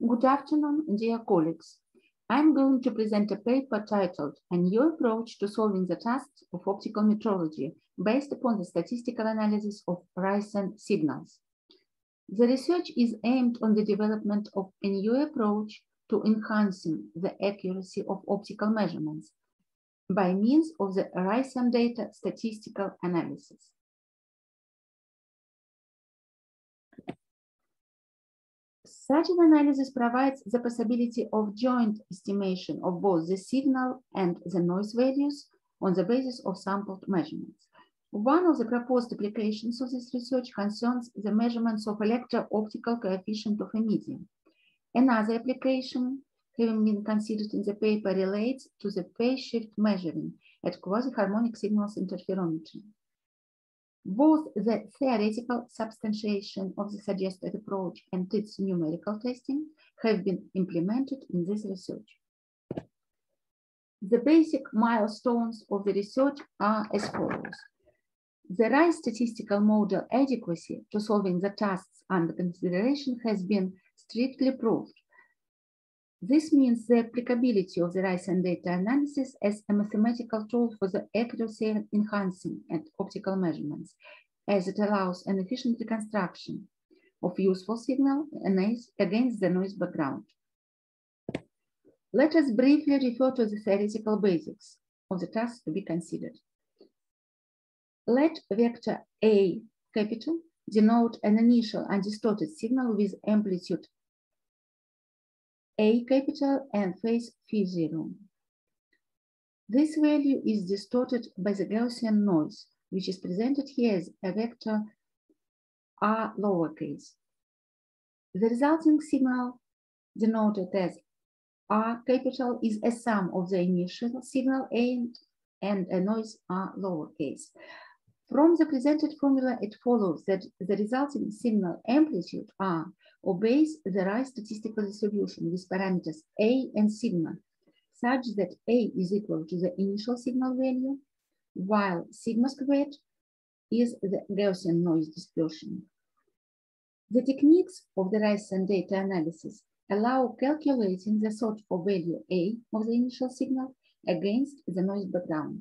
Good afternoon, dear colleagues. I'm going to present a paper titled A New Approach to Solving the Tasks of Optical Metrology based upon the statistical analysis of Raisen signals. The research is aimed on the development of a new approach to enhancing the accuracy of optical measurements by means of the Raisen data statistical analysis. Such an analysis provides the possibility of joint estimation of both the signal and the noise values on the basis of sampled measurements. One of the proposed applications of this research concerns the measurements of electro-optical coefficient of a medium. Another application having been considered in the paper relates to the phase shift measuring at quasi-harmonic signals interferometry. Both the theoretical substantiation of the suggested approach and its numerical testing have been implemented in this research. The basic milestones of the research are as follows. The Raisen statistical model adequacy to solving the tasks under consideration has been strictly proved. This means the applicability of the Raisen data analysis as a mathematical tool for the accuracy enhancing and optical measurements, as it allows an efficient reconstruction of useful signal against the noise background. Let us briefly refer to the theoretical basics of the tasks to be considered. Let vector A capital denote an initial undistorted signal with amplitude A capital and phase phi0. This value is distorted by the Gaussian noise, which is presented here as a vector R lowercase. The resulting signal, denoted as R capital, is a sum of the initial signal A and a noise R lowercase. From the presented formula, it follows that the resulting signal amplitude R obeys the Raisen statistical distribution with parameters A and sigma, such that A is equal to the initial signal value, while sigma squared is the Gaussian noise dispersion. The techniques of the Raisen data analysis allow calculating the sought for value A of the initial signal against the noise background.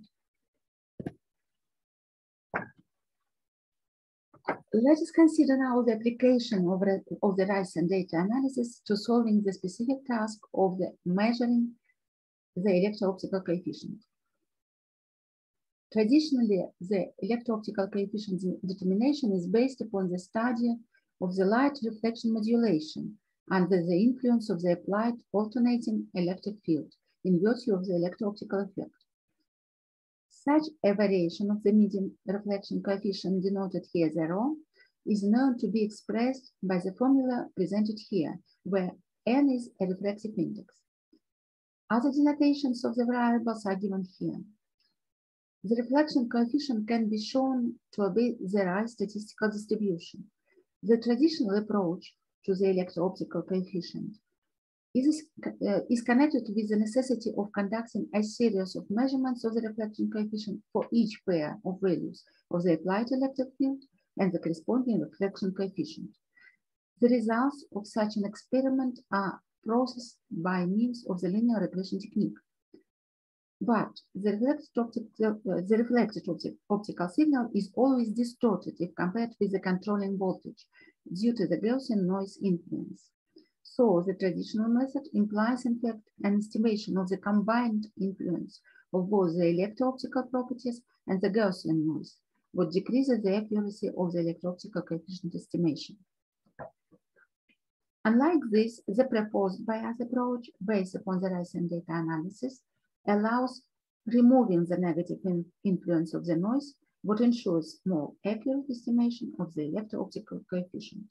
Let us consider now the application of the Raisen data analysis to solving the specific task of measuring the electro-optical coefficient. Traditionally, the electro-optical coefficient determination is based upon the study of the light reflection modulation under the influence of the applied alternating electric field in virtue of the electro-optical effect. Such a variation of the medium reflection coefficient denoted here as rho is known to be expressed by the formula presented here, where n is a refractive index. Other denotations of the variables are given here. The reflection coefficient can be shown to obey the Raisen statistical distribution. The traditional approach to the electro-optical coefficient is connected with the necessity of conducting a series of measurements of the reflection coefficient for each pair of values of the applied electric field and the corresponding reflection coefficient. The results of such an experiment are processed by means of the linear regression technique. But the reflected optical signal is always distorted if compared with the controlling voltage due to the Gaussian noise influence. So the traditional method implies, in fact, an estimation of the combined influence of both the electro-optical properties and the Gaussian noise, what decreases the accuracy of the electro-optical coefficient estimation. Unlike this, the proposed bias approach, based upon the Raisen data analysis, allows removing the negative influence of the noise, what ensures more accurate estimation of the electro-optical coefficient.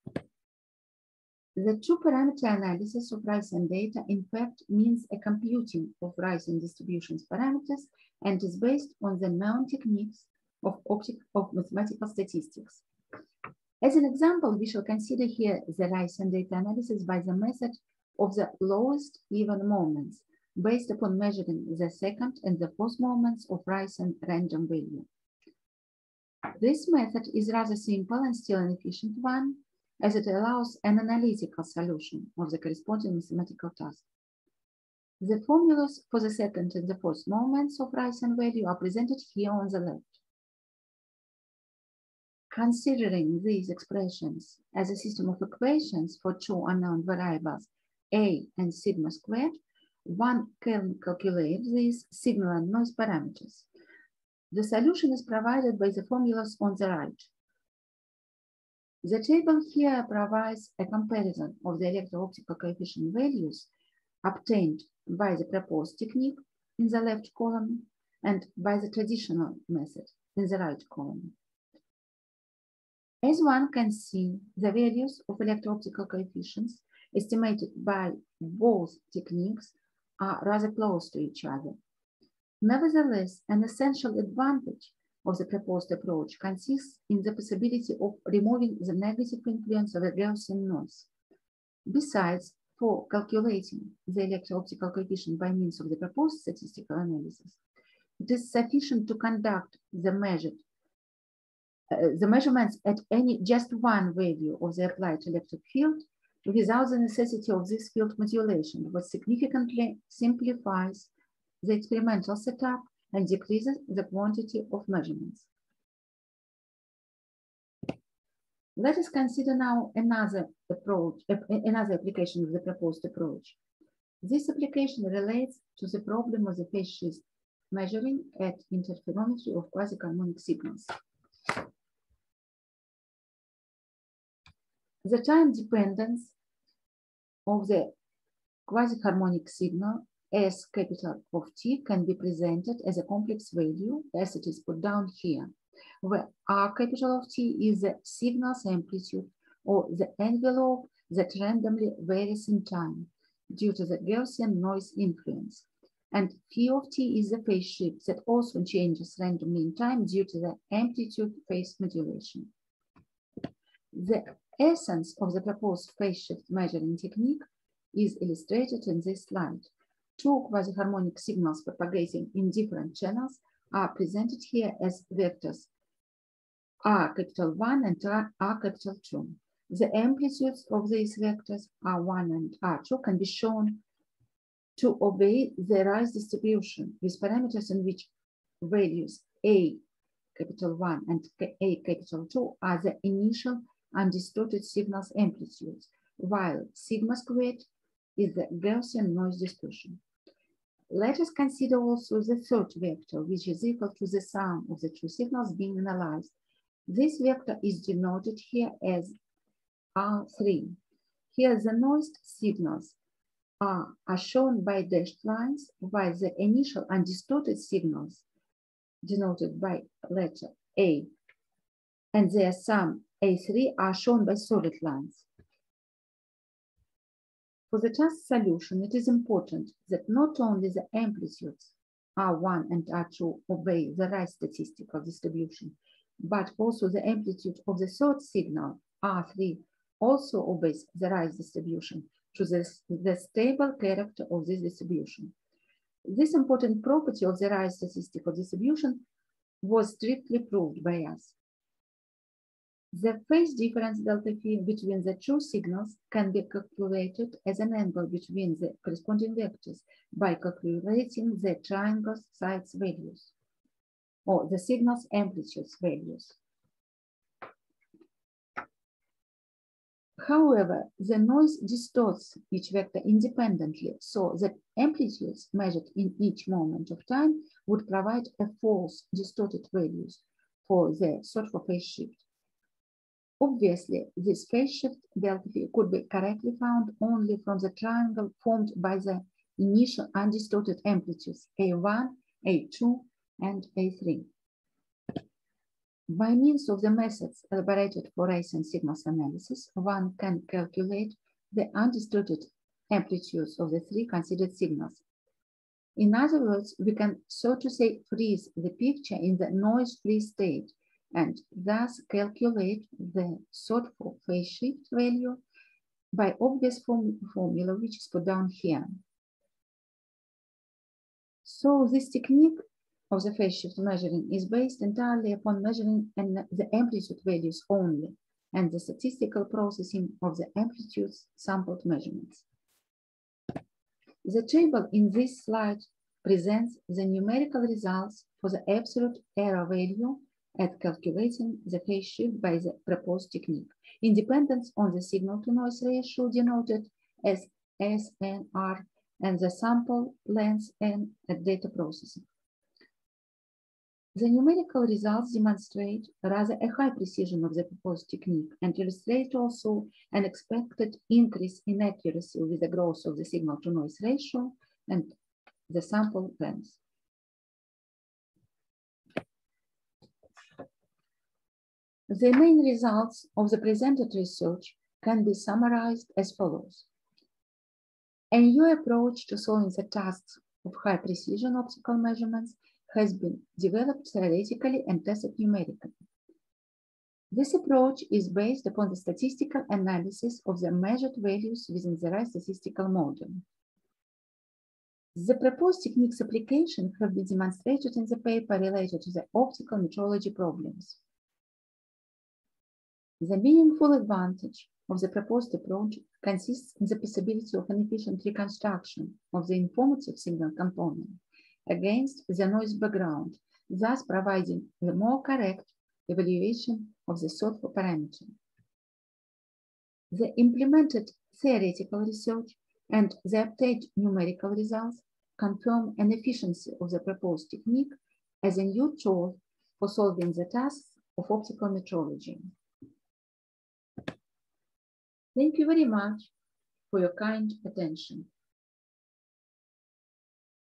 The two-parameter analysis of Raisen data, in fact, means a computing of Raisen distributions parameters and is based on the known techniques of mathematical statistics. As an example, we shall consider here the Raisen data analysis by the method of the lowest even moments, based upon measuring the second and the fourth moments of Raisen random value. This method is rather simple and still an efficient one, as it allows an analytical solution of the corresponding mathematical task. The formulas for the second and the fourth moments of rise and value are presented here on the left. Considering these expressions as a system of equations for two unknown variables, A and sigma squared, one can calculate these signal and noise parameters. The solution is provided by the formulas on the right. The table here provides a comparison of the electro-optical coefficient values obtained by the proposed technique in the left column and by the traditional method in the right column. As one can see, the values of electro-optical coefficients estimated by both techniques are rather close to each other. Nevertheless, an essential advantage of the proposed approach consists in the possibility of removing the negative influence of a Gaussian noise. Besides, for calculating the electro-optical coefficient by means of the proposed statistical analysis, it is sufficient to conduct the measurements at just one value of the applied electric field without the necessity of this field modulation, what significantly simplifies the experimental setup and decreases the quantity of measurements. Let us consider now another application of the proposed approach. This application relates to the problem of the phase shift measuring at interferometry of quasi-harmonic signals. The time dependence of the quasi-harmonic signal S capital of T can be presented as a complex value as it is put down here, where R capital of T is the signal's amplitude or the envelope that randomly varies in time due to the Gaussian noise influence. And Phi of T is the phase shift that also changes randomly in time due to the amplitude phase modulation. The essence of the proposed phase shift measuring technique is illustrated in this slide. Two quasi-harmonic signals propagating in different channels are presented here as vectors R capital 1 and R capital 2. The amplitudes of these vectors R1 and R2 can be shown to obey the rise distribution with parameters in which values A capital 1 and A capital 2 are the initial undistorted signal's amplitudes, while sigma squared is the Gaussian noise dispersion. Let us consider also the third vector, which is equal to the sum of the two signals being analyzed. This vector is denoted here as R3. Here the noised signals are shown by dashed lines, while the initial undistorted signals, denoted by letter A, and their sum A3 are shown by solid lines. For the task solution, it is important that not only the amplitudes R1 and R2 obey the right statistical distribution, but also the amplitude of the third signal, R3, also obeys the right distribution to the stable character of this distribution. This important property of the right statistical distribution was strictly proved by us. The phase difference delta phi between the two signals can be calculated as an angle between the corresponding vectors by calculating the triangle's sides values or the signal's amplitudes values. However, the noise distorts each vector independently, so that amplitudes measured in each moment of time would provide a false distorted values for the sought-for phase shift. Obviously, this phase shift delta phi could be correctly found only from the triangle formed by the initial undistorted amplitudes A1, A2, and A3. By means of the methods elaborated for race and signals analysis, one can calculate the undistorted amplitudes of the three considered signals. In other words, we can, so to say, freeze the picture in the noise-free state and thus calculate the sought-for phase shift value by obvious formula, which is put down here. So this technique of the phase shift measuring is based entirely upon measuring the amplitude values only, and the statistical processing of the amplitudes sampled measurements. The table in this slide presents the numerical results for the absolute error value at calculating the phase shift by the proposed technique, independent on the signal-to-noise ratio denoted as SNR and the sample length N at data processing. The numerical results demonstrate rather a high precision of the proposed technique and illustrate also an expected increase in accuracy with the growth of the signal-to-noise ratio and the sample length. The main results of the presented research can be summarized as follows. A new approach to solving the tasks of high precision optical measurements has been developed theoretically and tested numerically. This approach is based upon the statistical analysis of the measured values within the right statistical model. The proposed techniques application have been demonstrated in the paper related to the optical metrology problems. The meaningful advantage of the proposed approach consists in the possibility of an efficient reconstruction of the informative signal component against the noise background, thus providing the more correct evaluation of the sought for parameter. The implemented theoretical research and the obtained numerical results confirm an efficiency of the proposed technique as a new tool for solving the tasks of optical metrology. Thank you very much for your kind attention.